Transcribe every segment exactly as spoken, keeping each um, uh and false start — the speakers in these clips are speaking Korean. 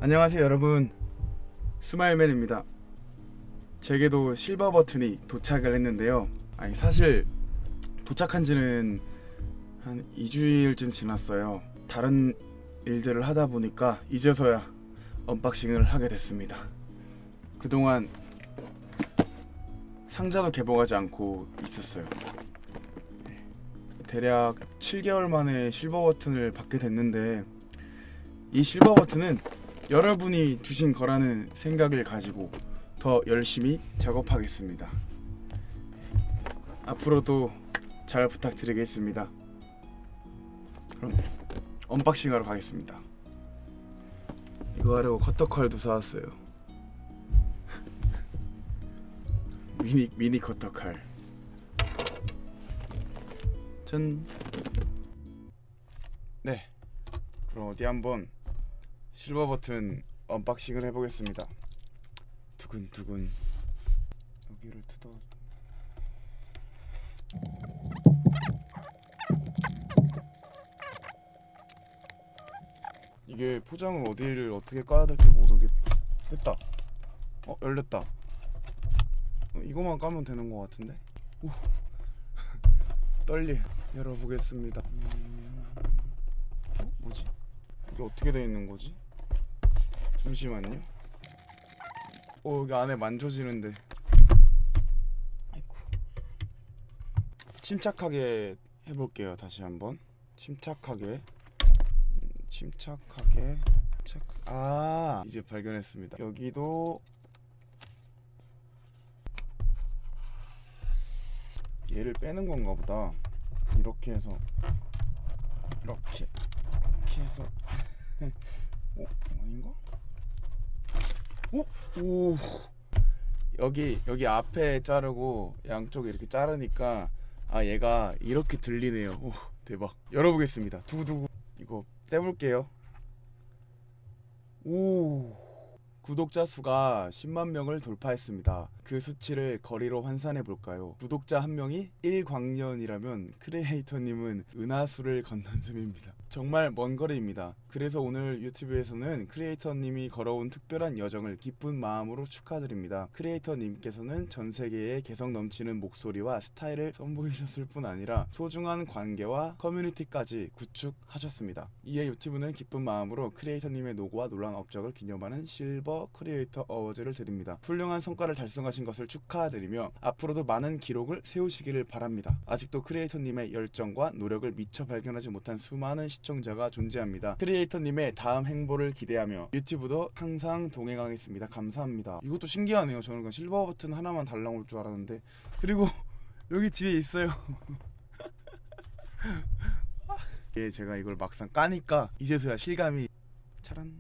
안녕하세요 여러분, 스마일맨입니다. 제게도 실버 버튼이 도착을 했는데요. 아니 사실 도착한 지는 한 이 주일쯤 지났어요. 다른 일들을 하다 보니까 이제서야 언박싱을 하게 됐습니다. 그동안 상자도 개봉하지 않고 있었어요. 대략 칠 개월 만에 실버 버튼을 받게 됐는데, 이 실버 버튼은 여러분이 주신 거라는 생각을 가지고 더 열심히 작업하겠습니다. 앞으로도 잘 부탁드리겠습니다. 그럼 언박싱하러 가겠습니다. 이거 하려고 커터칼도 사왔어요. 미니 미니 커터칼. 짠. 네. 그럼 어디 한번 실버 버튼 언박싱을 해보겠습니다. 두근두근. 여기를 뜯어. 이게 포장을 어디를 어떻게 까야 될지 모르겠. 됐다. 어 열렸다. 어, 이거만 까면 되는 것 같은데. 오. 떨리. 열어보겠습니다. 음... 어? 뭐지? 이게 어떻게 되어 있는 거지? 잠시만요. 어 여기 안에 만져지는데. 아이고. 침착하게 해볼게요. 다시 한번. 침착하게. 침착하게. 침착... 아 이제 발견했습니다. 여기도 얘를 빼는 건가 보다. 이렇게 해서 이렇게 이렇게 해서 어? 아닌가? 어? 오 여기 여기 앞에 자르고 양쪽에 이렇게 자르니까 아 얘가 이렇게 들리네요. 오 대박. 열어보겠습니다. 두구두구. 이거 떼볼게요. 오 구독자 수가 십만 명을 돌파했습니다. 그 수치를 거리로 환산해 볼까요? 구독자 한 명이 일 광년이라면 크리에이터님은 은하수를 건넌 셈입니다. 정말 먼 거리입니다. 그래서 오늘 유튜브에서는 크리에이터님이 걸어온 특별한 여정을 기쁜 마음으로 축하드립니다. 크리에이터님께서는 전 세계에 개성 넘치는 목소리와 스타일을 선보이셨을 뿐 아니라 소중한 관계와 커뮤니티까지 구축하셨습니다. 이에 유튜브는 기쁜 마음으로 크리에이터님의 노고와 놀라운 업적을 기념하는 실버 크리에이터 어워즈를 드립니다. 훌륭한 성과를 달성하신 것을 축하드리며 앞으로도 많은 기록을 세우시기를 바랍니다. 아직도 크리에이터님의 열정과 노력을 미처 발견하지 못한 수많은 시청자가 존재합니다. 크리에이터님의 다음 행보를 기대하며 유튜브도 항상 동행하겠습니다. 감사합니다. 이것도 신기하네요. 저는 그냥 실버 버튼 하나만 달랑 올 줄 알았는데. 그리고 여기 뒤에 있어요. 예, 제가 이걸 막상 까니까 이제서야 실감이. 차란.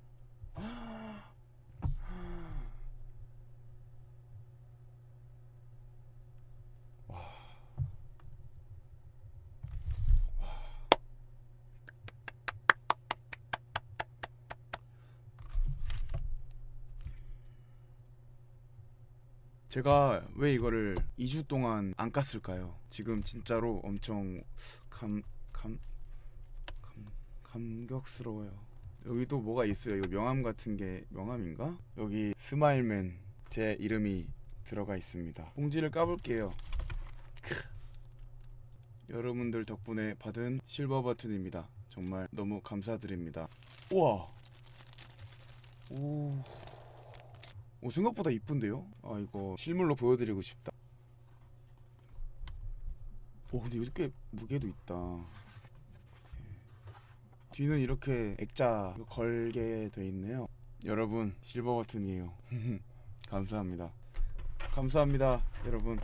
제가 왜 이거를 이 주 동안 안 깠을까요? 지금 진짜로 엄청 감, 감, 감, 감격스러워요. 여기도 뭐가 있어요. 이거 명함 같은 게 명함인가? 여기 스마일맨 제 이름이 들어가 있습니다. 봉지를 까볼게요. 여러분들 덕분에 받은 실버 버튼입니다. 정말 너무 감사드립니다. 우와. 오. 오 생각보다 이쁜데요? 아 이거 실물로 보여드리고 싶다. 오 근데 이거 꽤 무게도 있다. 뒤는 이렇게 액자 걸게 돼 있네요. 여러분 실버 버튼이에요. 감사합니다. 감사합니다 여러분.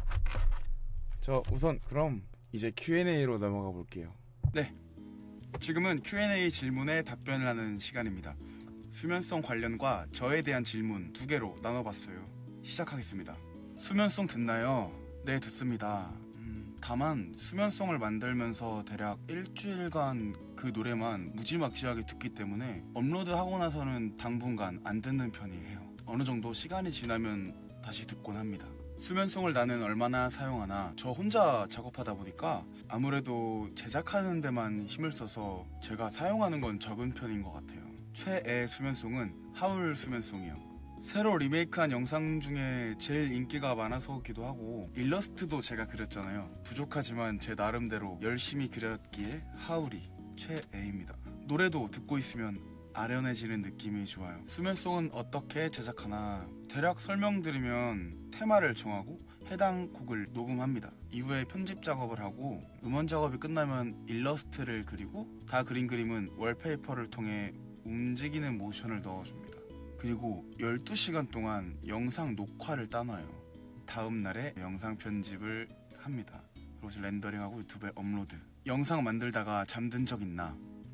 저 우선 그럼 이제 큐 앤 에이로 넘어가 볼게요. 네, 지금은 큐 앤 에이 질문에 답변을 하는 시간입니다. 수면성 관련과 저에 대한 질문 두 개로 나눠봤어요. 시작하겠습니다. 수면송 듣나요? 네 듣습니다. 음, 다만 수면송을 만들면서 대략 일주일간 그 노래만 무지막지하게 듣기 때문에 업로드하고 나서는 당분간 안 듣는 편이에요. 어느 정도 시간이 지나면 다시 듣곤 합니다. 수면송을 나는 얼마나 사용하나, 저 혼자 작업하다 보니까 아무래도 제작하는 데만 힘을 써서 제가 사용하는 건 적은 편인 것 같아요. 최애 수면송은 하울 수면송이요. 새로 리메이크한 영상 중에 제일 인기가 많아서기도 하고 일러스트도 제가 그렸잖아요. 부족하지만 제 나름대로 열심히 그렸기에 하울이 최애입니다. 노래도 듣고 있으면 아련해지는 느낌이 좋아요. 수면송은 어떻게 제작하나 대략 설명드리면 테마를 정하고 해당 곡을 녹음합니다. 이후에 편집 작업을 하고 음원 작업이 끝나면 일러스트를 그리고 다 그린 그림은 월페이퍼를 통해 움직이는 모션을 넣어줍니다. 그리고 열두 시간 동안 영상 녹화를 따놔요. 다음 날에 영상 편집을 합니다. 그리고 이제 렌더링하고 유튜브에 업로드. 영상 만들다가 잠든 적 있나?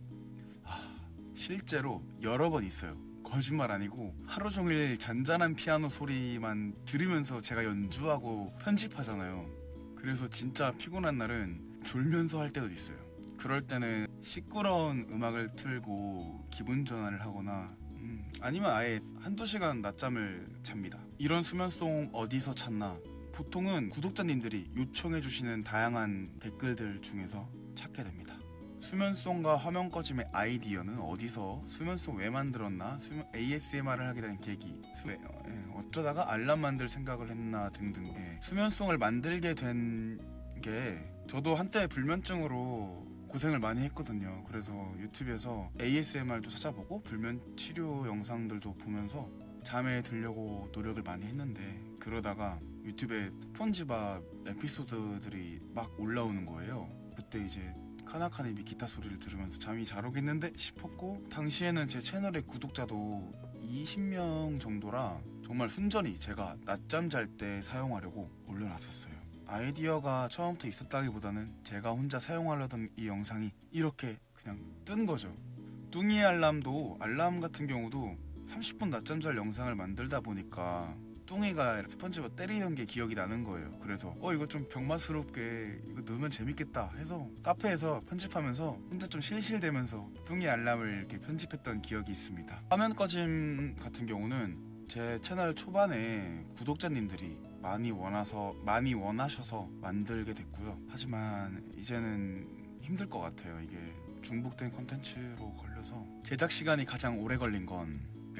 아, 실제로 여러 번 있어요. 거짓말 아니고 하루 종일 잔잔한 피아노 소리만 들으면서 제가 연주하고 편집하잖아요. 그래서 진짜 피곤한 날은 졸면서 할 때도 있어요. 그럴 때는 시끄러운 음악을 틀고 기분 전환을 하거나 음, 아니면 아예 한두 시간 낮잠을 잡니다. 이런 수면송 어디서 찾나? 보통은 구독자님들이 요청해주시는 다양한 댓글들 중에서 찾게 됩니다. 수면송과 화면 꺼짐의 아이디어는 어디서, 수면송 왜 만들었나, 수면, 에이에스엠알을 하게 된 계기, 수, 예, 어쩌다가 알람 만들 생각을 했나 등등. 예, 수면송을 만들게 된 게 저도 한때 불면증으로 고생을 많이 했거든요. 그래서 유튜브에서 에이에스엠알도 찾아보고 불면 치료 영상들도 보면서 잠에 들려고 노력을 많이 했는데 그러다가 유튜브에 스폰지밥 에피소드들이 막 올라오는 거예요. 그때 이제 카나카네비 기타 소리를 들으면서 잠이 잘 오겠는데 싶었고, 당시에는 제 채널의 구독자도 이십 명 정도라 정말 순전히 제가 낮잠 잘 때 사용하려고 올려놨었어요. 아이디어가 처음부터 있었다기보다는 제가 혼자 사용하려던 이 영상이 이렇게 그냥 뜬 거죠. 뚱이 알람도, 알람 같은 경우도 삼십 분 낮잠 잘 영상을 만들다 보니까 뚱이가 스펀지밥 때리는 게 기억이 나는 거예요. 그래서 어 이거 좀 병맛스럽게 이거 넣으면 재밌겠다 해서 카페에서 편집하면서 혼자 좀 실실대면서 뚱이 알람을 이렇게 편집했던 기억이 있습니다. 화면 꺼짐 같은 경우는 제 채널 초반에 구독자님들이 많이 원해서 많이 원하셔서 만들게 됐고요. 하지만 이제는 힘들 것 같아요. 이게 중복된 컨텐츠로 걸려서 제작 시간이 가장 오래 걸린 건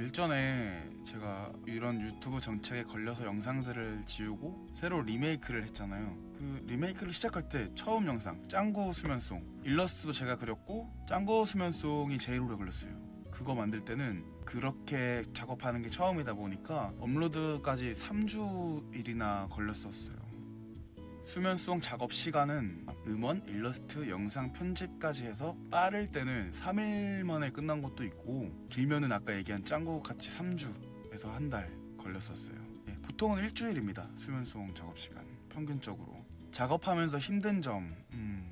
일전에 제가 이런 유튜브 정책에 걸려서 영상들을 지우고 새로 리메이크를 했잖아요. 그 리메이크를 시작할 때 처음 영상 짱구 수면송 일러스트도 제가 그렸고 짱구 수면송이 제일 오래 걸렸어요. 그거 만들 때는 그렇게 작업하는 게 처음이다 보니까 업로드까지 삼 주일이나 걸렸었어요. 수면송 작업 시간은 음원, 일러스트, 영상 편집까지 해서 빠를 때는 삼 일 만에 끝난 것도 있고 길면은 아까 얘기한 짱구 같이 삼 주에서 한 달 걸렸었어요. 예, 보통은 일주일입니다. 수면송 작업 시간 평균적으로. 작업하면서 힘든 점 음,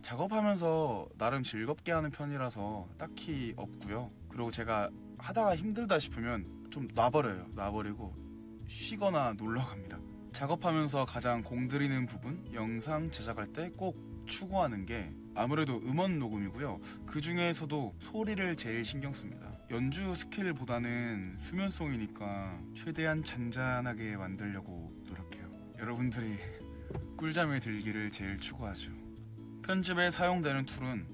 작업하면서 나름 즐겁게 하는 편이라서 딱히 없고요. 그리고 제가 하다가 힘들다 싶으면 좀 놔버려요. 놔버리고 쉬거나 놀러 갑니다. 작업하면서 가장 공들이는 부분, 영상 제작할 때 꼭 추구하는 게 아무래도 음원 녹음이고요. 그 중에서도 소리를 제일 신경 씁니다. 연주 스킬보다는 수면송이니까 최대한 잔잔하게 만들려고 노력해요. 여러분들이 꿀잠에 들기를 제일 추구하죠. 편집에 사용되는 툴은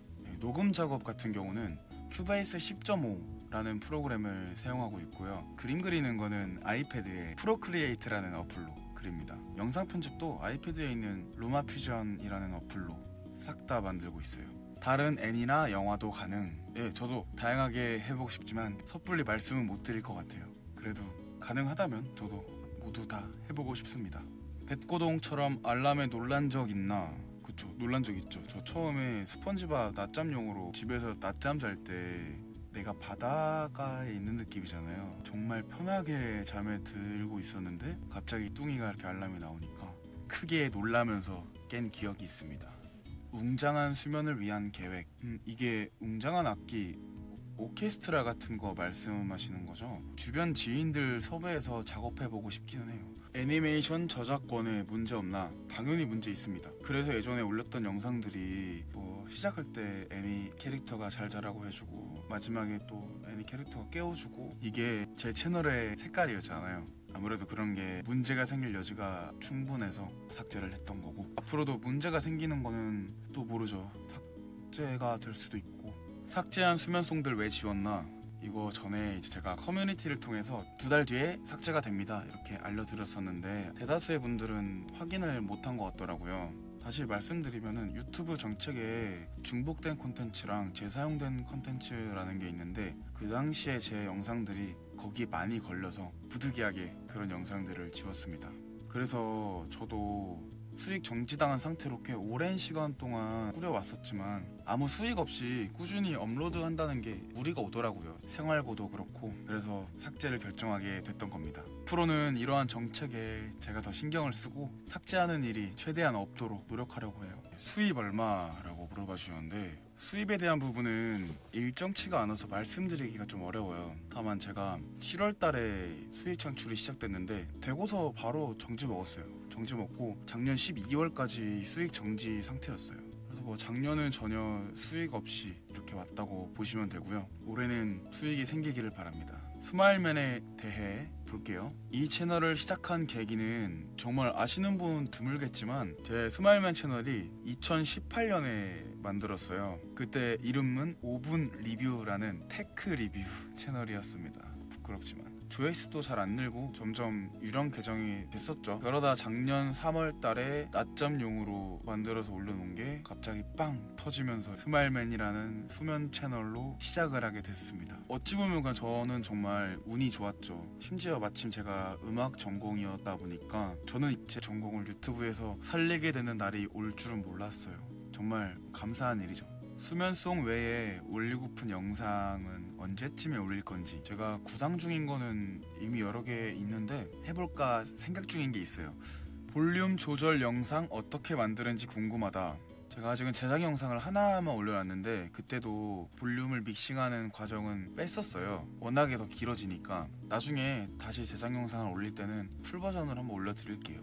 녹음 작업 같은 경우는 큐베이스 십 점 오라는 프로그램을 사용하고 있고요. 그림 그리는 거는 아이패드에 프로크리에이트라는 어플로 그립니다. 영상 편집도 아이패드에 있는 루마퓨전이라는 어플로 싹 다 만들고 있어요. 다른 애니나 영화도 가능. 예, 저도 다양하게 해보고 싶지만 섣불리 말씀은 못 드릴 것 같아요. 그래도 가능하다면 저도 모두 다 해보고 싶습니다. 백고동처럼 알람에 놀란 적 있나? 그쵸, 놀란 적 있죠. 저 처음에 스펀지밥 낮잠용으로 집에서 낮잠 잘 때 내가 바닷가에 있는 느낌이잖아요. 정말 편하게 잠에 들고 있었는데 갑자기 뚱이가 이렇게 알람이 나오니까 크게 놀라면서 깬 기억이 있습니다. 웅장한 수면을 위한 계획. 음, 이게 웅장한 악기 오케스트라 같은 거 말씀하시는 거죠? 주변 지인들 섭외해서 작업해보고 싶기는 해요. 애니메이션 저작권에 문제 없나? 당연히 문제 있습니다. 그래서 예전에 올렸던 영상들이 뭐 시작할 때 애니 캐릭터가 잘 자라고 해주고 마지막에 또 애니 캐릭터가 깨워주고 이게 제 채널의 색깔이었잖아요. 아무래도 그런 게 문제가 생길 여지가 충분해서 삭제를 했던 거고, 앞으로도 문제가 생기는 거는 또 모르죠. 삭제가 될 수도 있고. 삭제한 수면송들 왜 지웠나? 이거 전에 이제 제가 커뮤니티를 통해서 두 달 뒤에 삭제가 됩니다 이렇게 알려드렸었는데 대다수의 분들은 확인을 못한 것 같더라고요. 다시 말씀드리면은 유튜브 정책에 중복된 콘텐츠랑 재사용된 콘텐츠라는 게 있는데 그 당시에 제 영상들이 거기에 많이 걸려서 부득이하게 그런 영상들을 지웠습니다. 그래서 저도 수익 정지당한 상태로 꽤 오랜 시간 동안 꾸려왔었지만 아무 수익 없이 꾸준히 업로드한다는 게 무리가 오더라고요. 생활고도 그렇고. 그래서 삭제를 결정하게 됐던 겁니다. 앞으로는 이러한 정책에 제가 더 신경을 쓰고 삭제하는 일이 최대한 없도록 노력하려고 해요. 수입 얼마라고 물어봐 주셨는데 수입에 대한 부분은 일정치가 않아서 말씀드리기가 좀 어려워요. 다만 제가 칠월 달에 수익 창출이 시작됐는데 되고서 바로 정지 먹었어요. 정지 먹고 작년 십이월까지 수익 정지 상태였어요. 그래서 뭐 작년은 전혀 수익 없이 이렇게 왔다고 보시면 되고요. 올해는 수익이 생기기를 바랍니다. 스마일맨에 대해 볼게요. 이 채널을 시작한 계기는 정말 아시는 분 드물겠지만 제 스마일맨 채널이 이천십팔 년에 만들었어요. 그때 이름은 오 분 리뷰라는 테크 리뷰 채널이었습니다. 부끄럽지만 조회수도 잘 안 늘고 점점 유령 계정이 됐었죠. 그러다 작년 삼월 달에 낮잠용으로 만들어서 올려놓은 게 갑자기 빵 터지면서 스마일맨이라는 수면 채널로 시작을 하게 됐습니다. 어찌 보면 저는 정말 운이 좋았죠. 심지어 마침 제가 음악 전공이었다 보니까 저는 제 전공을 유튜브에서 살리게 되는 날이 올 줄은 몰랐어요. 정말 감사한 일이죠. 수면송 외에 올리고픈 영상은 언제쯤에 올릴 건지 제가 구상 중인 거는 이미 여러 개 있는데 해볼까 생각 중인 게 있어요. 볼륨 조절 영상 어떻게 만드는지 궁금하다. 제가 아직은 제작 영상을 하나만 올려놨는데 그때도 볼륨을 믹싱하는 과정은 뺐었어요. 워낙에 더 길어지니까 나중에 다시 제작 영상을 올릴 때는 풀 버전으로 한번 올려드릴게요.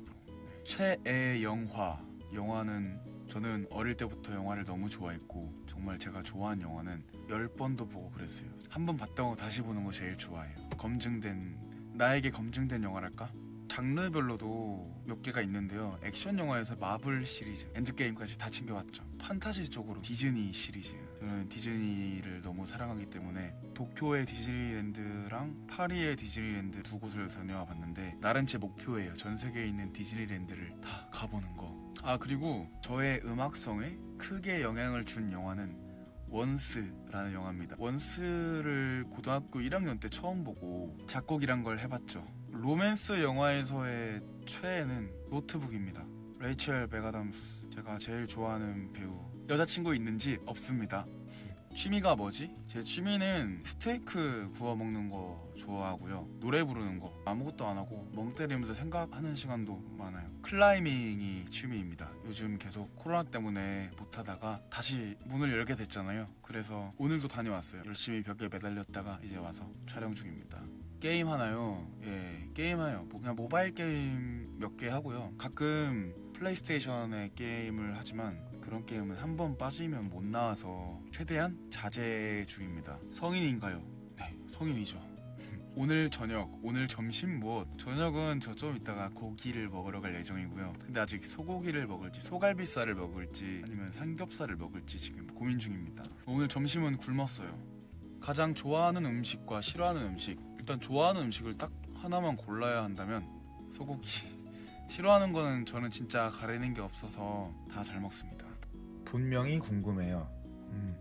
최애 영화 영화는 저는 어릴 때부터 영화를 너무 좋아했고 정말 제가 좋아하는 영화는 열 번도 보고 그랬어요. 한 번 봤다고 다시 보는 거 제일 좋아해요. 검증된 나에게 검증된 영화랄까? 장르별로도 몇 개가 있는데요. 액션 영화에서 마블 시리즈, 엔드게임까지 다 챙겨봤죠. 판타지 쪽으로 디즈니 시리즈. 저는 디즈니를 너무 사랑하기 때문에 도쿄의 디즈니랜드랑 파리의 디즈니랜드 두 곳을 다녀와 봤는데 나름 제 목표예요. 전 세계에 있는 디즈니랜드를 다 가보는 거. 아 그리고 저의 음악성에 크게 영향을 준 영화는 원스라는 영화입니다. 원스를 고등학교 일 학년 때 처음 보고 작곡이란 걸 해봤죠. 로맨스 영화에서의 최애는 노트북입니다. 레이첼 맥아담스. 제가 제일 좋아하는 배우. 여자친구 있는지 없습니다. 취미가 뭐지? 제 취미는 스테이크 구워 먹는 거 좋아하고요. 노래 부르는 거 아무것도 안 하고 멍 때리면서 생각하는 시간도 많아요. 클라이밍이 취미입니다. 요즘 계속 코로나 때문에 못하다가 다시 문을 열게 됐잖아요. 그래서 오늘도 다녀왔어요. 열심히 벽에 매달렸다가 이제 와서 촬영 중입니다. 게임 하나요? 예, 게임해요. 뭐 그냥 모바일 게임 몇 개 하고요. 가끔 플레이스테이션의 게임을 하지만 그런 게임은 한 번 빠지면 못 나와서 최대한 자제 중입니다. 성인인가요? 네, 성인이죠. 오늘 저녁, 오늘 점심 무엇? 저녁은 저 좀 이따가 고기를 먹으러 갈 예정이고요. 근데 아직 소고기를 먹을지 소갈비살을 먹을지 아니면 삼겹살을 먹을지 지금 고민 중입니다. 오늘 점심은 굶었어요. 가장 좋아하는 음식과 싫어하는 음식. 일단 좋아하는 음식을 딱 하나만 골라야 한다면 소고기. 싫어하는 거는 저는 진짜 가리는 게 없어서 다 잘 먹습니다. 본명이 궁금해요. 음,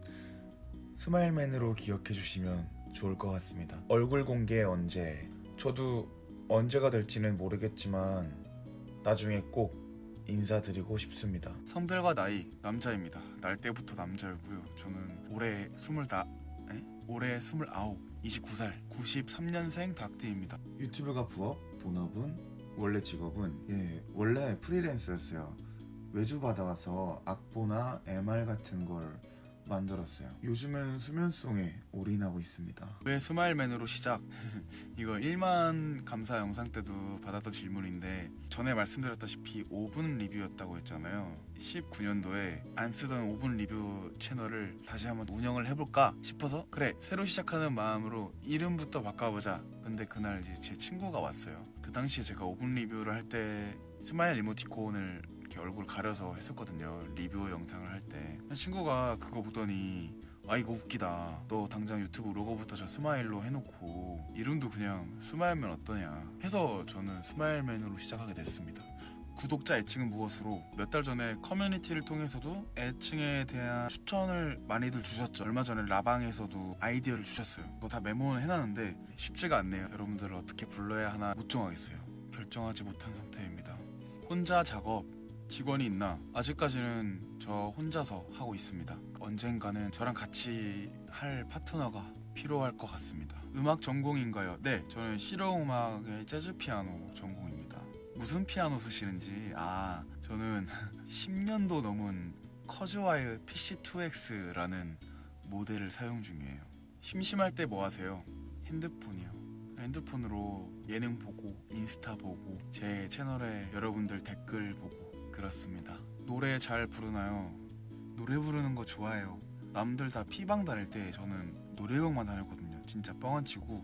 스마일맨으로 기억해 주시면 좋을 것 같습니다. 얼굴 공개 언제? 저도 언제가 될지는 모르겠지만 나중에 꼭 인사드리고 싶습니다. 성별과 나이 남자입니다. 날 때부터 남자였고요. 저는 올해 스물다 에? 올해 스물아홉, 이십구 살, 구십삼 년생 닭띠입니다. 유튜브가 부업? 본업은? 원래 직업은? 예, 원래 프리랜서였어요. 외주 받아와서 악보나 엠알 같은 걸 만들었어요. 요즘은 수면송에 올인하고 있습니다. 왜 스마일맨으로 시작? 이거 일만 감사 영상 때도 받았던 질문인데 전에 말씀드렸다시피 오 분 리뷰였다고 했잖아요. 십구 년도에 안 쓰던 오 분 리뷰 채널을 다시 한번 운영을 해볼까 싶어서 그래 새로 시작하는 마음으로 이름부터 바꿔보자. 근데 그날 이제 제 친구가 왔어요. 그 당시에 제가 오 분 리뷰를 할 때 스마일 이모티콘을 이렇게 얼굴 가려서 했었거든요. 리뷰 영상을 할 때 친구가 그거 보더니 아 이거 웃기다, 너 당장 유튜브 로고부터 저 스마일로 해놓고 이름도 그냥 스마일맨 어떠냐 해서 저는 스마일맨으로 시작하게 됐습니다. 구독자 애칭은 무엇으로 몇 달 전에 커뮤니티를 통해서도 애칭에 대한 추천을 많이들 주셨죠. 얼마 전에 라방에서도 아이디어를 주셨어요. 그거 다 메모는 해놨는데 쉽지가 않네요. 여러분들을 어떻게 불러야 하나 못 정하겠어요. 결정하지 못한 상태입니다. 혼자 작업 직원이 있나? 아직까지는 저 혼자서 하고 있습니다. 언젠가는 저랑 같이 할 파트너가 필요할 것 같습니다. 음악 전공인가요? 네, 저는 실용음악의 재즈 피아노 전공입니다. 무슨 피아노 쓰시는지? 아, 저는 십 년도 넘은 커즈와일 피씨 투 엑스라는 모델을 사용 중이에요. 심심할 때 뭐 하세요? 핸드폰이요. 핸드폰으로 예능 보고 인스타 보고 제 채널에 여러분들 댓글 보고 그렇습니다. 노래 잘 부르나요? 노래 부르는 거 좋아해요. 남들 다 피방 다닐 때 저는 노래방만 다녔거든요. 진짜 뻥 안 치고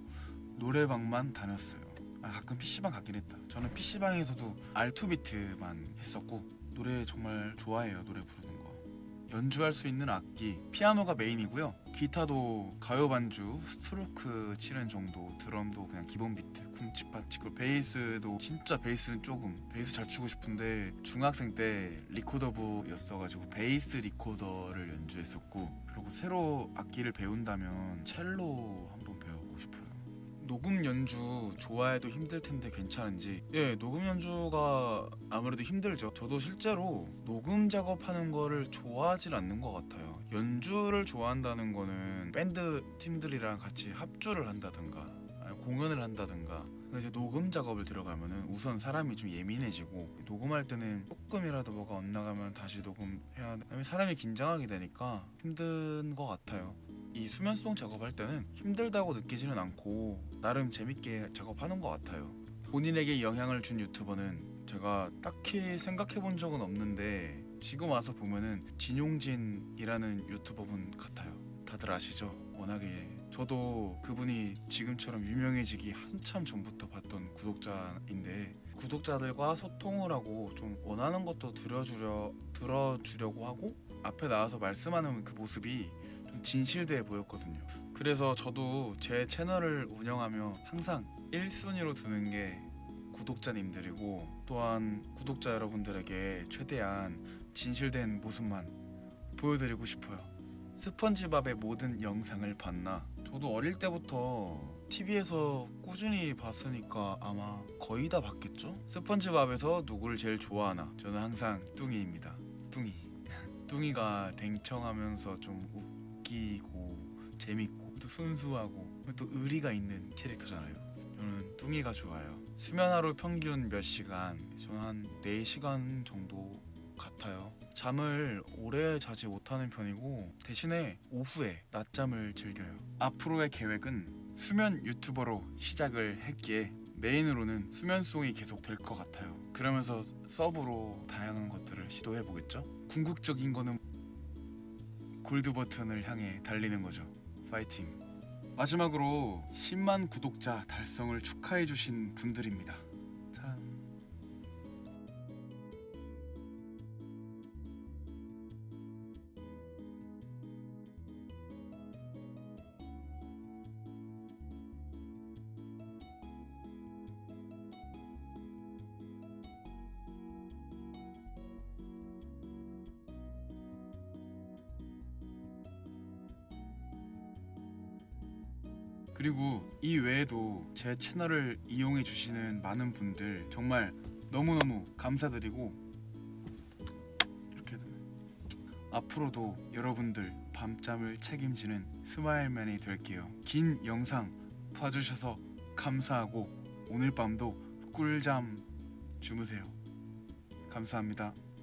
노래방만 다녔어요. 아, 가끔 피씨방 갔긴 했다. 저는 피씨방에서도 알 투 비트만 했었고 노래 정말 좋아해요. 노래 부르는 거. 연주할 수 있는 악기 피아노가 메인이고요. 기타도 가요 반주, 스트로크 치는 정도, 드럼도 그냥 기본 비트, 쿵치파 치고, 베이스도 진짜 베이스는 조금 베이스 잘 치고 싶은데 중학생 때 리코더부였어가지고 베이스 리코더를 연주했었고, 그리고 새로 악기를 배운다면 첼로 한번 배워보고 싶어요. 녹음 연주 좋아해도 힘들 텐데 괜찮은지. 예, 녹음 연주가 아무래도 힘들죠. 저도 실제로 녹음 작업하는 거를 좋아하질 않는 것 같아요. 연주를 좋아한다는 거는 밴드 팀들이랑 같이 합주를 한다든가 아니, 공연을 한다든가. 근데 이제 녹음 작업을 들어가면은 우선 사람이 좀 예민해지고, 녹음할 때는 조금이라도 뭐가 엇나가면 다시 녹음해야 돼. 사람이 긴장하게 되니까 힘든 것 같아요. 이 수면송 작업할 때는 힘들다고 느끼지는 않고 나름 재밌게 작업하는 것 같아요. 본인에게 영향을 준 유튜버는 제가 딱히 생각해 본 적은 없는데 지금 와서 보면은 진용진이라는 유튜버분 같아요. 다들 아시죠? 워낙에 저도 그분이 지금처럼 유명해지기 한참 전부터 봤던 구독자인데, 구독자들과 소통을 하고 좀 원하는 것도 들어주려, 들어주려고 하고 앞에 나와서 말씀하는 그 모습이 진실돼 보였거든요. 그래서 저도 제 채널을 운영하며 항상 일 순위로 두는 게 구독자님들이고, 또한 구독자 여러분들에게 최대한 진실된 모습만 보여드리고 싶어요. 스펀지밥의 모든 영상을 봤나? 저도 어릴 때부터 티비에서 꾸준히 봤으니까 아마 거의 다 봤겠죠? 스펀지밥에서 누구를 제일 좋아하나? 저는 항상 뚱이입니다. 뚱이. 뚱이가 댕청하면서 좀 웃기고 재밌고 또 순수하고 또 의리가 있는 캐릭터잖아요. 저는 뚱이가 좋아요. 수면 하루 평균 몇 시간? 저는 한 네 시간 정도 같아요. 잠을 오래 자지 못하는 편이고 대신에 오후에 낮잠을 즐겨요. 앞으로의 계획은 수면 유튜버로 시작을 했기에 메인으로는 수면송이 계속 될 것 같아요. 그러면서 서브로 다양한 것들을 시도해 보겠죠. 궁극적인 거는 골드 버튼을 향해 달리는 거죠. 파이팅. 마지막으로 십만 구독자 달성을 축하해 주신 분들입니다. 짠. 그리고 이 외에도 제 채널을 이용해 주시는 많은 분들 정말 너무너무 감사드리고, 이렇게 앞으로도 여러분들 밤잠을 책임지는 스마일맨이 될게요. 긴 영상 봐주셔서 감사하고 오늘 밤도 꿀잠 주무세요. 감사합니다.